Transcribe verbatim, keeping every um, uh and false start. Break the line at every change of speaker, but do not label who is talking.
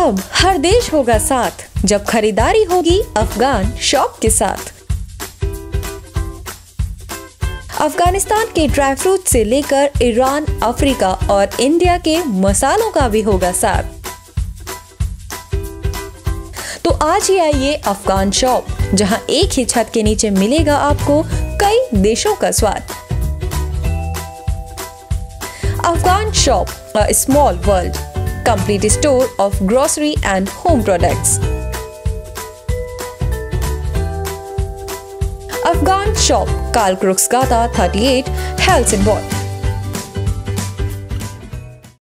अब हर देश होगा साथ जब खरीदारी होगी अफगान शॉप के साथ। अफगानिस्तान के ड्राई फ्रूट से लेकर ईरान, अफ्रीका और इंडिया के मसालों का भी होगा साथ। तो आज ही आइए अफगान शॉप, जहां एक ही छत के नीचे मिलेगा आपको कई देशों का स्वाद। Afghan Shop, a small world, complete store of grocery and home products. Afghan Shop, Karl Crooks Gata thirty-eight, Helsingborg.